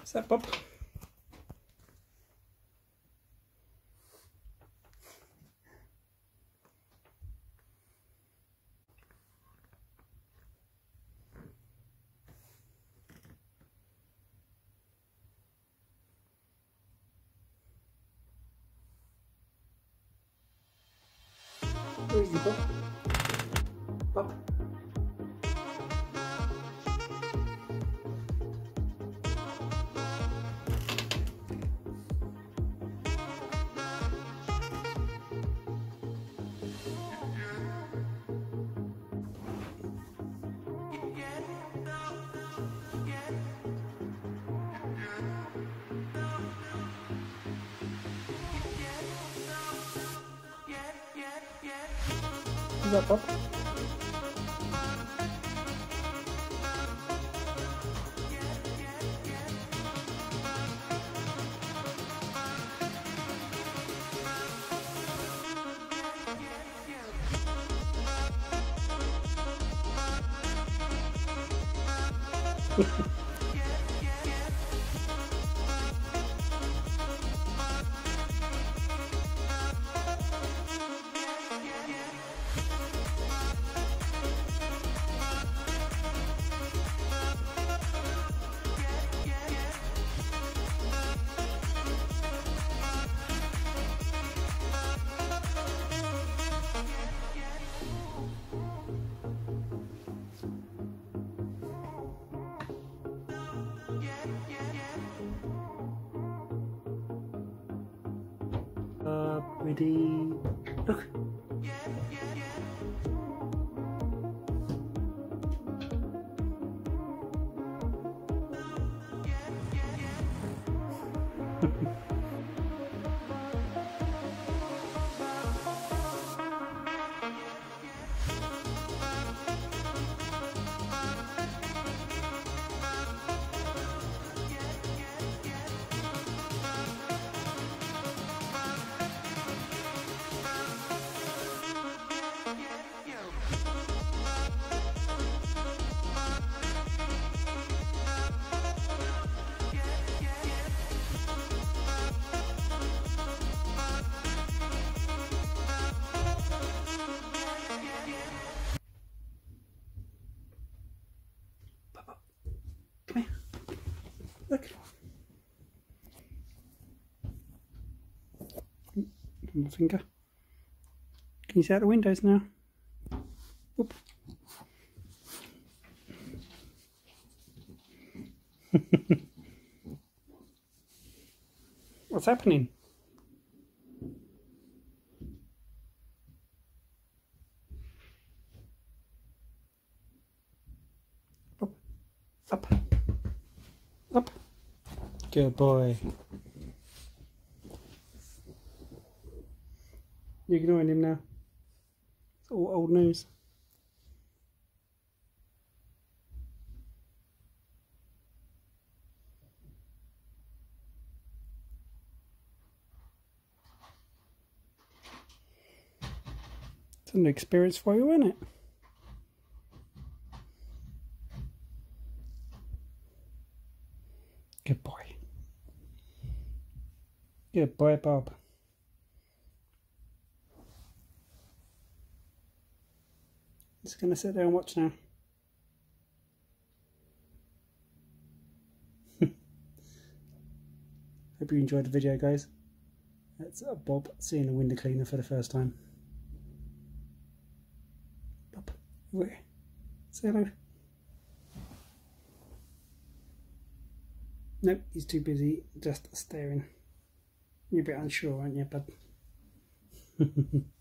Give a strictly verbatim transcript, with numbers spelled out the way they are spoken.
Is that Bob? Where is he, Bob? Bob? Is that Bob? Uh, ready, look. Come here. Look. My finger. Can you see out the windows now? Oop. What's happening? Up. Up. Up. Good boy. You're ignoring him now. It's all old news. It's a new experience for you, isn't it? Good boy. Good boy, Bob. Just gonna sit there and watch now. Hope you enjoyed the video, guys. That's uh, Bob seeing a window cleaner for the first time. Bob, where? Say hello. Nope, he's too busy just staring. You're a bit unsure, aren't you, bud?